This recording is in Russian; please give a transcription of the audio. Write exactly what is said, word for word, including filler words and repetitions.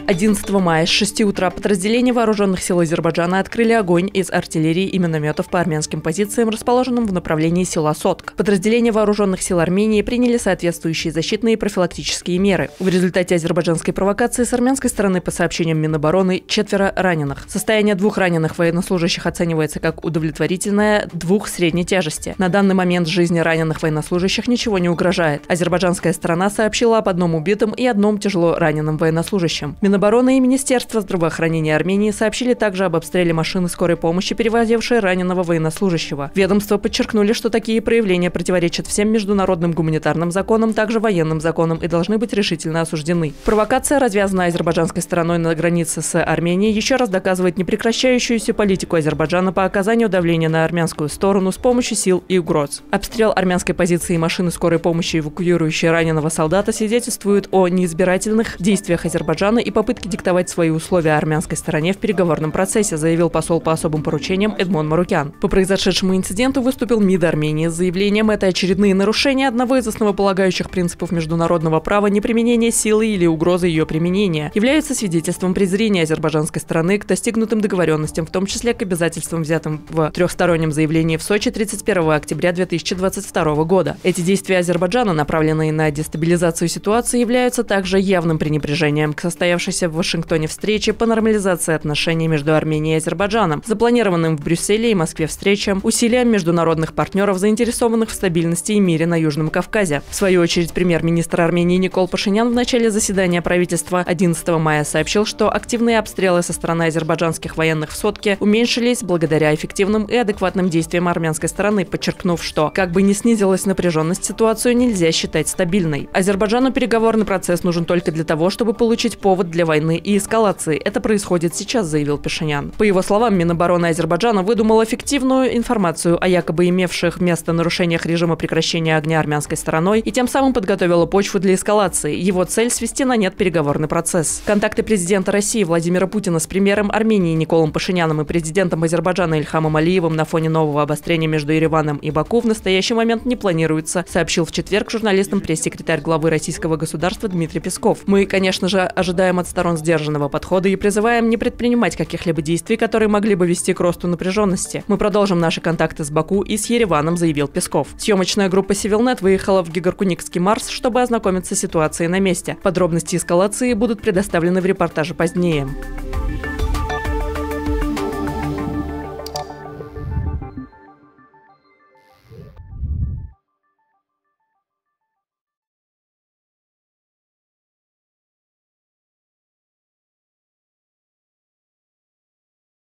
одиннадцатого мая с шести утра подразделения вооруженных сил Азербайджана открыли огонь из артиллерии и минометов по армянским позициям, расположенным в направлении села Сотк. Подразделения вооруженных сил Армении приняли соответствующие защитные и профилактические меры. В результате азербайджанской провокации с армянской стороны, по сообщениям Минобороны, четверо раненых. Состояние двух раненых военнослужащих оценивается как удовлетворительное, двух средней тяжести. На данный момент жизни раненых военнослужащих ничего не угрожает. Азербайджанская сторона сообщила об одном убитом и одном тяжело раненом военнослужащем. Минобороны и Министерство здравоохранения Армении сообщили также об обстреле машины скорой помощи, перевозившей раненого военнослужащего. Ведомства подчеркнули, что такие проявления противоречат всем международным гуманитарным законам, также военным законам, и должны быть решительно осуждены. Провокация, развязанная азербайджанской стороной на границе с Арменией, еще раз доказывает непрекращающуюся политику Азербайджана по оказанию давления на армянскую сторону с помощью сил и угроз. Обстрел армянской позиции и машины скорой помощи, эвакуирующей раненого солдата, свидетельствует о неизбирательных действиях Азербайджана и попытке диктовать свои условия армянской стороне в переговорном процессе, заявил посол по особым поручениям Эдмон Марукян. По произошедшему инциденту выступил МИД Армении с заявлением: это очередные нарушения одного из основополагающих принципов международного права, неприменение силы или угрозы ее применения, являются свидетельством презрения азербайджанской стороны к достигнутым договоренностям, в том числе к обязательствам, взятым в трехстороннем заявлении в Сочи тридцать первого октября две тысячи двадцать второго года. Эти действия Азербайджана, направленные на дестабилизацию ситуации, являются также явным пренебрежением к состоявшейся в Вашингтоне встрече по нормализации отношений между Арменией и Азербайджаном, запланированным в Брюсселе и Москве встречам, усилиям международных партнеров, заинтересованных в стабильности и мире на Южном Кавказе. В свою очередь, премьер-министр Армении Никол Пашинян в начале заседания правительства одиннадцатого мая сообщил, что активные обстрелы со стороны азербайджанских военных в Сотке уменьшились благодаря эффективным и адекватным действиям армянской стороны, подчеркнув, что, как бы ни снизилась напряженность, ситуацию нельзя считать стабильной. Азербайджану переговорный процесс нужен только для того, чтобы получить повод для войны и эскалации. Это происходит сейчас, заявил Пашинян. По его словам, Минобороны Азербайджана выдумала фиктивную информацию о якобы имевших место нарушениях режима прекращения огня армянской стороной и тем самым подготовила почву для эскалации. Его цель – свести на нет переговорный процесс. Контакты президента России Владимира Путина с премьером Армении Николом Пашиняном и президентом Азербайджана Ильхамом Алиевым на фоне нового обострения между Ереваном и Баку в настоящий момент не планируется, сообщил в четверг журналистам пресс-секретарь главы российского государства Дмитрий Песков. Мы, конечно же, ожидаем от сторон сдержанного подхода и призываем не предпринимать каких-либо действий, которые могли бы вести к росту напряженности. Мы продолжим наши контакты с Баку и с Ереваном, заявил Песков. Съемочная группа Civilnet выехала в Гегаркуникский Марс, чтобы ознакомиться с ситуацией на месте. Подробности эскалации будут предоставлены в репортаже позднее.